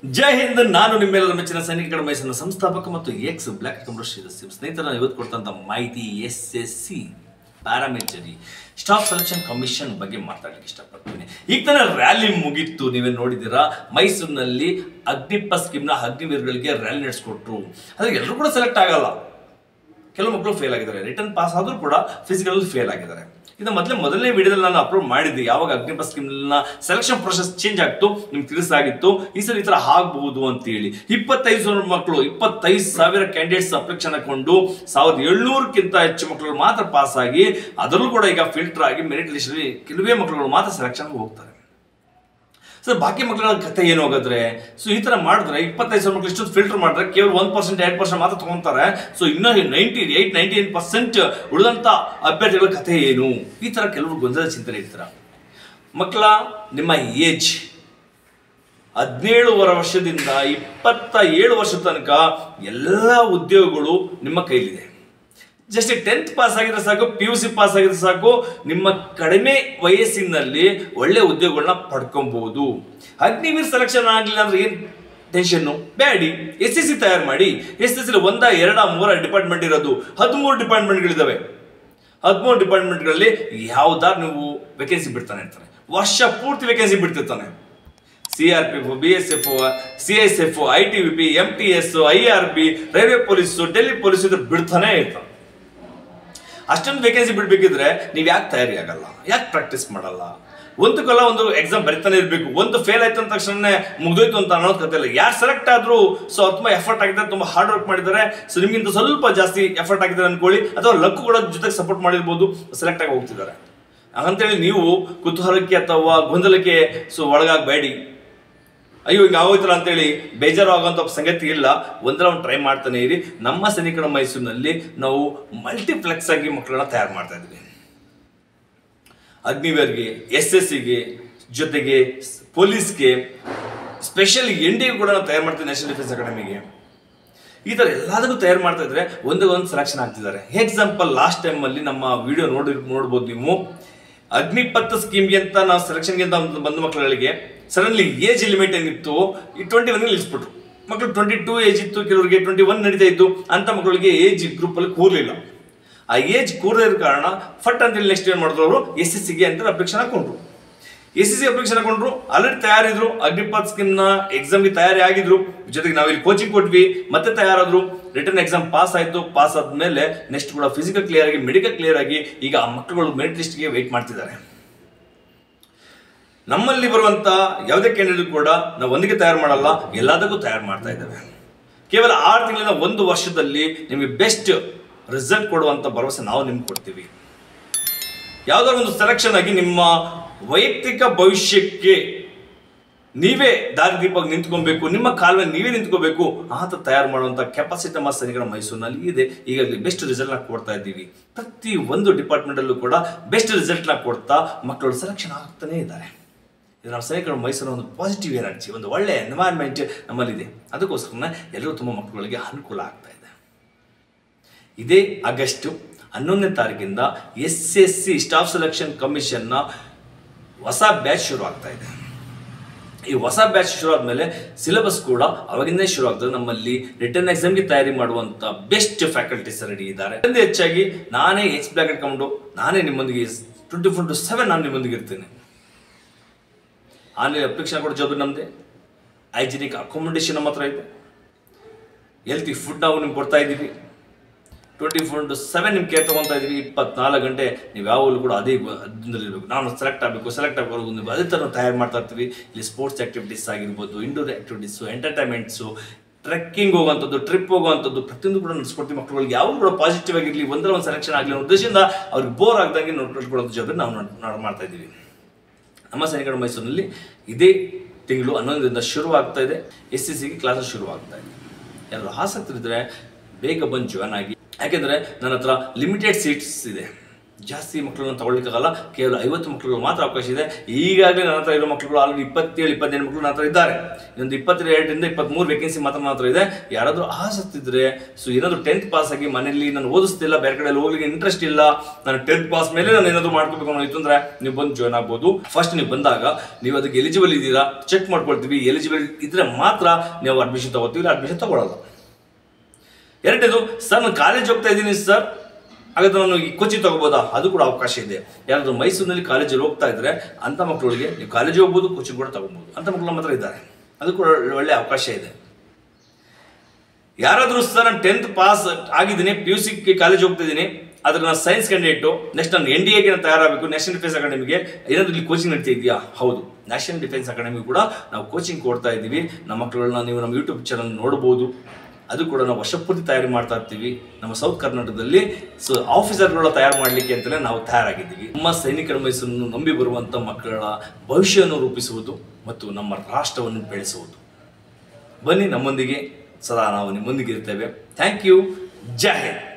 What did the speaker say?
ಜೈ ಹಿಂದ್. ನಾನು ನಿಮ್ಮೆಲ್ಲರ ಮೆಚ್ಚಿನ ಸೈನಿಕರ ಮೈಸೂರಿನ ಸಂಸ್ಥಾಪಕ ಮತ್ತು ಎಕ್ಸ್ ಬ್ಲಾಕ್ ಸ್ನೇಹಿತರ ಇವತ್ತು ಕೊಡ್ತಂತ ಮಾಹಿತಿ SSC paramilitary staff selection commission ಬಗ್ಗೆ ಮಾತಾಡಲಿಕ್ಕೆ ಇಷ್ಟಪಡ್ತೀನಿ. ಈಗ ತಾನೇ ರ್ಯಾಲಿ ಮುಗೀತು, ನೀವೇ ನೋಡಿದ್ದೀರಾ. ಮೈಸೂರಿನಲ್ಲಿ ಅಗ್ನಿಪಥ್ ಸ್ಕೀಮ್ನ ಅಗ್ನಿವೀರಗಳಿಗೆ ರ್ಯಾಲಿ ನಡೆಸ್ಕೊಟ್ರು. ಆದರೆ ಎಲ್ಲರೂ ಕೂಡ ಸೆಲೆಕ್ಟ್ ಆಗಲ್ಲ. ಕೆಲವು ಮಕ್ಕಳು ಫೇಲ್ ಆಗಿದ್ದಾರೆ, ರಿಟರ್ನ್ ಪಾಸ್ ಆದರೂ ಕೂಡ ಫಿಸಿಕಲ್ ಫೇಲ್ ಆಗಿದ್ದಾರೆ. ಇದು ಮೊದಲನೇ ವಿಡಿಯೋದಲ್ಲಿ ನಾನು ಅಪ್ಲೋಡ್ ಮಾಡಿದ್ದೆ. ಯಾವಾಗ ಅಗ್ನಿಪಥ್ ಸ್ಕೀಮ್ನ ಸೆಲೆಕ್ಷನ್ ಪ್ರೊಸೆಸ್ ಚೇಂಜ್ ಆಗ್ತು ನಿಮ್ಗೆ ತಿಳಿಸಾಗಿತ್ತು. ಈ ಸಲ ಈ ಥರ ಆಗಬಹುದು ಅಂತೇಳಿ 25,000 ಮಕ್ಕಳು 25,000 ಕ್ಯಾಂಡಿಡೇಟ್ಸ್ ಅಪ್ಲಿಕೇಶನ್ ಹಾಕೊಂಡು 1,700ಕ್ಕಿಂತ ಹೆಚ್ಚು ಮಕ್ಕಳು ಮಾತ್ರ ಪಾಸ್ ಆಗಿ, ಅದರಲ್ಲೂ ಕೂಡ ಈಗ ಫಿಲ್ಟರ್ ಆಗಿ ಮೆರಿಟ್ ಲಿಸ್ಟಲ್ಲಿ ಕೆಲವೇ ಮಕ್ಕಳುಗಳು ಮಾತ್ರ ಸೆಲೆಕ್ಷನ್ ಹೋಗ್ತಾರೆ. ಸರ್, ಬಾಕಿ ಮಕ್ಕಳ ಕತೆ ಏನು ಹೋಗಿದ್ರೆ? ಸೊ ಈ ಥರ ಮಾಡಿದ್ರೆ 25,000 ಮಕ್ಕಳು ಇಷ್ಟೊಂದು ಫಿಲ್ಟರ್ ಮಾಡಿದ್ರೆ ಕೇವಲ 1% 2% ಮಾತ್ರ ತಗೊಂತಾರೆ. ಸೊ ಇನ್ನೂ 98-99% ಉಳಿದಂಥ ಅಭ್ಯರ್ಥಿಗಳ ಕತೆ ಏನು? ಈ ಥರ ಕೆಲವರು ಗೊಂದಲ ಚಿಂತನೆ ಇರ್ತಾರೆ. ಮಕ್ಕಳ ನಿಮ್ಮ ಏಜ್ 17 ವರ್ಷದಿಂದ 27 ವರ್ಷದ ತನಕ ಎಲ್ಲ ಉದ್ಯೋಗಗಳು ನಿಮ್ಮ ಕೈಲಿದೆ. ಜಸ್ಟ್ 10th ಪಾಸ್ ಆಗಿದ್ರೆ ಸಾಕು, PUC ಪಾಸ್ ಆಗಿದ್ರೆ ಸಾಕು, ನಿಮ್ಮ ಕಡಿಮೆ ವಯಸ್ಸಿನಲ್ಲಿ ಒಳ್ಳೆ ಉದ್ಯೋಗಗಳನ್ನ ಪಡ್ಕೊಬಹುದು. ಅಗ್ನಿವೀರ್ ಸೆಲೆಕ್ಷನ್ ಆಗಲಿಲ್ಲ ಅಂದ್ರೆ ಏನು ಟೆನ್ಷನ್ನು ಬೇಡಿ. SSC ತಯಾರು ಮಾಡಿ. SSC 1, 2, 3 ಡಿಪಾರ್ಟ್ಮೆಂಟ್ ಇರೋದು, 13 ಡಿಪಾರ್ಟ್ಮೆಂಟ್ಗಳಿದ್ದಾವೆ. 13 ಡಿಪಾರ್ಟ್ಮೆಂಟ್ಗಳಲ್ಲಿ ಯಾವ್ದಾರು ನೀವು ವೇಕೆನ್ಸಿ ಬಿಡ್ತಾನೆ ಇರ್ತಾನೆ, ವರ್ಷ ಪೂರ್ತಿ ವೇಕೆನ್ಸಿ ಬಿಡ್ತಿರ್ತಾನೆ. CRPF, BSF, CSF, ITBP, MTS, IRB, railway police, Delhi police ಇದ್ರೆ ಬಿಡ್ತಾನೆ ಇರ್ತಾನೆ. ಅಷ್ಟೊಂದು ವೇಕೆನ್ಸಿ ಬಿಡ್ಬೇಕಿದ್ರೆ ನೀವು ಯಾಕೆ ತಯಾರಿ ಆಗಲ್ಲ? ಯಾಕೆ ಪ್ರಾಕ್ಟೀಸ್ ಮಾಡಲ್ಲ? ಒಂದಕ್ಕೆಲ್ಲ ಒಂದು ಎಕ್ಸಾಮ್ ಬರಿತಾನೆ ಇರಬೇಕು. ಒಂದು ಫೇಲ್ ಆಯ್ತು ಅಂದ ತಕ್ಷಣ ಮುಗ್ದೋಯ್ತು ಅಂತ ಅನ್ನೋದು ಕತೆ ಇಲ್ಲ. ಯಾರು ಸೆಲೆಕ್ಟ್ ಆದರೂ ಸೊ ತುಂಬ ಎಫರ್ಟ್ ಆಗಿದ್ದಾರೆ, ತುಂಬ ಹಾರ್ಡ್ ವರ್ಕ್ ಮಾಡಿದ್ದಾರೆ. ಸೊ ನಿಮ್ಗಿಂತ ಸ್ವಲ್ಪ ಜಾಸ್ತಿ ಎಫರ್ಟ್ ಆಗಿದ್ದಾರೆ ಅನ್ಕೊಳ್ಳಿ, ಅಥವಾ ಲಕ್ ಕೂಡ ಜೊತೆಗೆ ಸಪೋರ್ಟ್ ಮಾಡಿರ್ಬೋದು, ಸೆಲೆಕ್ಟ್ ಆಗಿ ಹೋಗ್ತಿದ್ದಾರೆ. ಹಾಗಂತೇಳಿ ನೀವು ಕುತೂಹಲಕ್ಕೆ ಅಥವಾ ಗೊಂದಲಕ್ಕೆ ಸೊ ಒಳಗಾಗಬೇಡಿ. ಅಯ್ಯೋ ಈಗ ಆಗೋಯ್ತಲ್ಲ ಅಂತೇಳಿ ಬೇಜಾರು ಆಗುವಂಥ ಸಂಗತಿ ಇಲ್ಲ. ಒಂದರ ಒಂದು ಟ್ರೈ ಮಾಡ್ತಾನೆ ಇರಿ. ನಮ್ಮ ಸೈನಿಕರ ಮೈಸೂರಿನಲ್ಲಿ ನಾವು ಮಲ್ಟಿಪ್ಲೆಕ್ಸ್ ಆಗಿ ಮಕ್ಕಳನ್ನ ತಯಾರು ಮಾಡ್ತಾ ಇದ್ವಿ. ಅಗ್ನಿವೀರ್ಗೆ, SSCಗೆ, ಜೊತೆಗೆ ಪೊಲೀಸ್ಗೆ, ಸ್ಪೆಷಲ್ NDA ಕೂಡ ನಾವು ತಯಾರು ಮಾಡ್ತೀವಿ, ನ್ಯಾಷನಲ್ ಡಿಫೆನ್ಸ್ ಅಕಾಡೆಮಿಗೆ. ಈ ಥರ ಎಲ್ಲದಕ್ಕೂ ತಯಾರು ಮಾಡ್ತಾ ಇದ್ರೆ ಒಂದೊಂದು ಸೆಲೆಕ್ಷನ್ ಆಗ್ತಿದ್ದಾರೆ. ಎಕ್ಸಾಂಪಲ್ ಲಾಸ್ಟ್ ಟೈಮಲ್ಲಿ ನಮ್ಮ ವಿಡಿಯೋ ನೋಡ್ಬೋದು ನೀವು. ಅಗ್ನಿಪಥ್ ಸ್ಕೀಮ್ಗೆ ಅಂತ ನಾವು ಸೆಲೆಕ್ಷನ್ಗೆ ಅಂತ ಬಂದ ಮಕ್ಕಳುಗಳಿಗೆ ಸಡನ್ಲಿ ಏಜ್ ಲಿಮಿಟ್ ಏನಿತ್ತು 21 ನಿಲ್ಲಿಸ್ಬಿಟ್ರು. ಮಕ್ಕಳು 22 ಏಜ್ ಇತ್ತು, ಕೆಲವರಿಗೆ 21 ನಡೀತಾ ಇತ್ತು. ಅಂತ ಮಕ್ಕಳಿಗೆ ಏಜ್ ಗ್ರೂಪಲ್ಲಿ ಕೂರಲಿಲ್ಲ. ಆ ಏಜ್ ಕೂರದಿರೋ ಕಾರಣ ಫಟ್ ಅಂತೇಳಿ ನೆಕ್ಸ್ಟ್ ಏನು ಮಾಡಿದ್ರು, ಅವರು SSCಗೆ ಅಂತ ಅಪ್ಲಿಕೇಶನ್ ಹಾಕೊಂಡ್ರು. SSC ಅಪ್ಲಿಕೇಶನ್ ಹಾಕೊಂಡ್ರು, ಆಲ್ರೆಡಿ ತಯಾರಿದ್ರು, ಅಗ್ನಿಪಥ್ ಸ್ಕೀಮ್ನ ಎಕ್ಸಾಮ್ಗೆ ತಯಾರಿ ಆಗಿದ್ರು. ಜೊತೆಗೆ ನಾವಿಲ್ಲಿ ಕೋಚಿಂಗ್ ಕೊಟ್ವಿ, ಮತ್ತೆ ತಯಾರಾದ್ರು. ರಿಟರ್ನ್ ಎಕ್ಸಾಮ್ ಪಾಸ್ ಆಯಿತು. ಪಾಸ್ ಆದಮೇಲೆ ನೆಕ್ಸ್ಟ್ ಕೂಡ ಫಿಸಿಕಲ್ ಕ್ಲಿಯರ್ ಆಗಿ, ಮೆಡಿಕಲ್ ಕ್ಲಿಯರ್ ಆಗಿ ಈಗ ಆ ಮಕ್ಕಳುಗಳು ಮೆರಿಟ್ ಲಿಸ್ಟ್ಗೆ ವೆಯ್ಟ್ ಮಾಡ್ತಿದ್ದಾರೆ. ನಮ್ಮಲ್ಲಿ ಬರುವಂಥ ಯಾವುದೇ ಕ್ಯಾಂಡಿಡೇಟ್ ಕೂಡ ನಾವು ಒಂದಿಗೆ ತಯಾರು ಮಾಡಲ್ಲ, ಎಲ್ಲದಕ್ಕೂ ತಯಾರು ಮಾಡ್ತಾ ಇದ್ದೇವೆ. ಕೇವಲ 6 ತಿಂಗಳಿಂದ 1 ವರ್ಷದಲ್ಲಿ ನಿಮಗೆ ಬೆಸ್ಟ್ ರಿಸಲ್ಟ್ ಕೊಡುವಂಥ ಭರವಸೆ ನಾವು ನಿಮ್ಗೆ ಕೊಡ್ತೀವಿ. ಯಾವುದಾದ್ರು ಒಂದು ಸೆಲೆಕ್ಷನ್ ಆಗಿ ನಿಮ್ಮ ವೈಯಕ್ತಿಕ ಭವಿಷ್ಯಕ್ಕೆ ನೀವೇ ದಾರಿದೀಪವಾಗಿ ನಿಂತ್ಕೊಬೇಕು, ನಿಮ್ಮ ಕಾಲುವೆ ನೀವೇ ನಿಂತ್ಕೋಬೇಕು ಅಂತ ತಯಾರು ಮಾಡುವಂಥ ಕೆಪಾಸಿಟಿ ನಮ್ಮ ಸೈನಿಕರ ಮೈಸೂರಿನಲ್ಲಿ ಇದೆ. ಈಗಾಗಲೇ ಬೆಸ್ಟ್ ರಿಸಲ್ಟ್ನ ಕೊಡ್ತಾ ಇದ್ದೀವಿ. ಪ್ರತಿ ಒಂದು ಡಿಪಾರ್ಟ್ಮೆಂಟಲ್ಲೂ ಕೂಡ ಬೆಸ್ಟ್ ರಿಸಲ್ಟ್ನ ಕೊಡ್ತಾ ಮಕ್ಕಳು ಸೆಲೆಕ್ಷನ್ ಆಗ್ತಾನೇ ಇದ್ದಾರೆ. ಇದು ನಮ್ಮ ಸೈನಿಕರ ಮೈಸೂರಿನ ಒಂದು ಪಾಸಿಟಿವ್ ಎನರ್ಜಿ, ಒಂದು ಒಳ್ಳೆಯ ಎನ್ವೈರ್ಮೆಂಟ್ ನಮ್ಮಲ್ಲಿದೆ. ಅದಕ್ಕೋಸ್ಕರ ಎಲ್ಲರೂ ತುಂಬ ಮಕ್ಕಳುಗಳಿಗೆ ಅನುಕೂಲ ಆಗ್ತಾ ಇದೆ. ಇದೇ ಆಗಸ್ಟ್ 11ನೇ ತಾರೀಕಿಂದ SSC ಸ್ಟಾಫ್ ಸೆಲೆಕ್ಷನ್ ಕಮಿಷನ್ನ ಹೊಸ ಬ್ಯಾಚ್ ಶುರು ಆಗ್ತಾ ಇದೆ. ಈ ಹೊಸ ಬ್ಯಾಚ್ ಶುರು ಆದಮೇಲೆ ಸಿಲೆಬಸ್ ಕೂಡ ಅವಾಗಿಂದೇ ಶುರು ಆಗ್ತದೆ. ನಮ್ಮಲ್ಲಿ ರಿಟರ್ನ್ ಎಕ್ಸಾಮ್ಗೆ ತಯಾರಿ ಮಾಡುವಂಥ ಬೆಸ್ಟ್ ಫ್ಯಾಕಲ್ಟೀಸ್ ರೆಡಿ ಇದ್ದಾರೆ. ಅದರಿಂದ ಹೆಚ್ಚಾಗಿ ನಾನೇ ಎಕ್ಸ್ ಬ್ಲಾಕ್ ಇಟ್ಕೊಂಡು ನಾನೇ ನಿಮ್ಮೊಂದಿಗೆ 24/7 ನಾನು ನಿಮ್ಮೊಂದಿಗೆ ಇರ್ತೇನೆ. ಆನ್ಲೈನ್ ಅಪ್ಲಿಕೇಶನ್ ಕೊಡೋ ಜವಾಬ್ದಾರಿ ನಮ್ಮದೇ. ಹೈಜಿನಿಕ್ ಅಕೊಮಡೇಷನ್ ನಮ್ಮ ಹತ್ರ ಇದೆ. ಹೆಲ್ತಿ ಫುಡ್ ನಾವು ನಿಮ್ಗೆ ಕೊಡ್ತಾ ಇದ್ದೀವಿ. 24/7 ನಿಮ್ಗೆ ಕೇರ್ ತೊಗೊತಾ ಇದ್ದೀವಿ. 24 ಗಂಟೆ ನೀವು ಯಾವಾಗಲೂ ಕೂಡ ಅದೇ ಇರಬೇಕು. ನಾನು ಸೆಲೆಕ್ಟ್ ಆಗಬೇಕು ಅದೇ ಥರ ತಯಾರು ಮಾಡ್ತಾ ಇರ್ತೀವಿ. ಇಲ್ಲಿ ಸ್ಪೋರ್ಟ್ಸ್ ಆ್ಯಕ್ಟಿವಿಟೀಸ್ ಆಗಿರ್ಬೋದು, ಇಂಡೋರ್ ಆ್ಯಕ್ಟಿವಿಟೀಸು, ಎಂಟರ್ಟೈನ್ಮೆಂಟ್ಸು, ಟ್ರೆಕ್ಕಿಂಗ್ ಹೋಗುವಂಥದ್ದು, ಟ್ರಿಪ್ ಹೋಗುವಂಥದ್ದು ಪ್ರತಿಯೊಂದು ಕೂಡ ನಡೆಸ್ಕೊಡ್ತೀವಿ. ಮಕ್ಕಳುಗಳಿಗೆ ಯಾವಾಗ ಕೂಡ ಪಾಸಿಟಿವ್ ಆಗಿರಲಿ, ಒಂದರ ಒಂದು ಸೆಲೆಕ್ಷನ್ ಆಗಲಿ ಅನ್ನೋ ಉದ್ದೇಶದಿಂದ ಅವ್ರಿಗೆ ಬೋರ್ ಆಗ್ದಂಗೆ ನೋಡ್ಕೊಳ್ಳೋದು ಜವಾಬ್ದಾರಿ ನಾವು ಮಾಡ್ತಾ ಇದ್ದೀವಿ. ನಮ್ಮ ಸೈನಿಕರ ಮೈಸೂರಿನಲ್ಲಿ ಇದೇ ತಿಂಗಳು 11ರಿಂದ ಶುರು ಆಗ್ತಾ ಇದೆ. SSCಗೆ ಕ್ಲಾಸಸ್ ಶುರು ಆಗ್ತಾ ಇದೆ. ಎಲ್ಲರೂ ಆಸಕ್ತಿ ಇದ್ದರೆ ಬೇಗ ಬಂದು ಜಾಯ್ನ್ ಆಗಿ. ಯಾಕೆಂದರೆ ನನ್ನ ಹತ್ರ ಲಿಮಿಟೆಡ್ ಸೀಟ್ಸ್ ಇದೆ. ಜಾಸ್ತಿ ಮಕ್ಕಳನ್ನ ತಗೊಳ್ಳಿಕ್ಕಾಗಲ್ಲ, ಕೇವಲ 50 ಮಕ್ಕಳು ಮಾತ್ರ ಅವಕಾಶ ಇದೆ. ಈಗಾಗಲೇ ನನ್ನ ಹತ್ರ ಇರೋ ಮಕ್ಕಳು ಆಲ್ರೆಡಿ 27-28 ಮಕ್ಕಳು ನನ್ನ ಹತ್ರ ಇದ್ದಾರೆ. ಇನ್ನೊಂದು 22ರಿಂದ 23 ವೇಕೆನ್ಸಿ ಮಾತ್ರ ನನ್ನ ಹತ್ರ ಇದೆ. ಯಾರಾದರೂ ಆಸಕ್ತಿ ಇದ್ರೆ, ಸೊ ಏನಾದರೂ 10th ಪಾಸ್ ಆಗಿ ಮನೆಯಲ್ಲಿ ನಾನು ಓದಿಸ್ತಿಲ್ಲ, ಬೇರೆ ಕಡೆ ಹೋಗ್ಲಿಕ್ಕೆ ಇಂಟ್ರೆಸ್ಟ್ ಇಲ್ಲ, ನಾನು 10th ಪಾಸ್ ಮೇಲೆ ನಾನು ಏನಾದರೂ ಮಾಡ್ಕೋಬೇಕು ಅನ್ನೋದು ಅಂದ್ರೆ ನೀವು ಬಂದು ಜಾಯ್ನ್ ಆಗ್ಬೋದು. ಫಸ್ಟ್ ನೀವು ಬಂದಾಗ ನೀವು ಅದಕ್ಕೆ ಎಲಿಜಿಬಲ್ ಇದ್ದೀರಾ ಚೆಕ್ ಮಾಡ್ಕೊಳ್ತೀವಿ. ಎಲಿಜಿಬಲ್ ಇದ್ರೆ ಮಾತ್ರ ನೀವು ಅಡ್ಮಿಷನ್ ತಗೋತೀವಿ, ಅಡ್ಮಿಷನ್ ತಗೊಳ್ಳಲ್ಲ. ಎರಡನೇದು, ಸರ್ ನಾನು ಕಾಲೇಜ್ ಹೋಗ್ತಾ ಇದ್ದೀನಿ ಸರ್, ಹಾಗಾದ್ರೆ ನಾನು ಈ ಕೋಚಿಂಗ್ ತಗೋಬೋದಾ? ಅದು ಕೂಡ ಅವಕಾಶ ಇದೆ. ಯಾರಾದರೂ ಮೈಸೂರಿನಲ್ಲಿ ಕಾಲೇಜಲ್ಲಿ ಹೋಗ್ತಾ ಇದ್ರೆ ಅಂಥ ಮಕ್ಕಳಿಗೆ ನೀವು ಕಾಲೇಜಿಗೆ ಹೋಗ್ಬೋದು, ಕೋಚಿಂಗ್ ಕೂಡ ತಗೋಬಹುದು. ಅಂಥ ಮಕ್ಕಳು ನಮ್ಮ ಹತ್ರ ಇದ್ದಾರೆ, ಅದು ಕೂಡ ಒಳ್ಳೆ ಅವಕಾಶ ಇದೆ. ಯಾರಾದರೂ ಸರ್ ನಾನು 10th ಪಾಸ್ ಆಗಿದ್ದೀನಿ, PUC ಕಾಲೇಜ್ ಹೋಗ್ತಾ ಇದ್ದೀನಿ, ಆದರೆ ನಾನು ಸೈನ್ಸ್ ಕ್ಯಾಂಡಿಡೇಟು, ನೆಕ್ಸ್ಟ್ ನಾನು NDA ಗೆ ತಯಾರಾಗಬೇಕು, ನ್ಯಾಷನಲ್ ಡಿಫೆನ್ಸ್ ಅಕಾಡೆಮಿಗೆ, ಏನಾದರೂ ಇಲ್ಲಿ ಕೋಚಿಂಗ್ ನಡೀತಾ ಇದೆಯಾ? ಹೌದು, ನ್ಯಾಷನಲ್ ಡಿಫೆನ್ಸ್ ಅಕಾಡೆಮಿ ಕೂಡ ನಾವು ಕೋಚಿಂಗ್ ಕೊಡ್ತಾ ಇದ್ದೀವಿ. ನಮ್ಮ ಮಕ್ಕಳನ್ನ ನೀವು ನಮ್ಮ ಯೂಟ್ಯೂಬ್ ಚಾನಲ್ ನೋಡ್ಬೋದು. ಅದು ಕೂಡ ನಾವು ವರ್ಷಪೂರ್ತಿ ತಯಾರಿ ಮಾಡ್ತಾ ಇರ್ತೀವಿ. ನಮ್ಮ ಸೌತ್ ಕರ್ನಾಟಕದಲ್ಲಿ ಸೊ ಆಫೀಸರ್ಗಳ ತಯಾರು ಮಾಡಲಿಕ್ಕೆ ಅಂತಲೇ ನಾವು ತಯಾರಾಗಿದ್ದೀವಿ. ನಮ್ಮ ಸೈನಿಕರ ಮೈಸೂರನ್ನು ನಂಬಿ ಬರುವಂಥ ಮಕ್ಕಳ ಭವಿಷ್ಯವನ್ನು ರೂಪಿಸುವುದು ಮತ್ತು ನಮ್ಮ ರಾಷ್ಟ್ರವನ್ನು ಬೆಳೆಸುವುದು. ಬನ್ನಿ, ನಮ್ಮೊಂದಿಗೆ ಸದಾ ನಾವು ನಿಮ್ಮೊಂದಿಗೆ ಇರ್ತೇವೆ. Thank you. ಜೈ ಹಿಂದ್.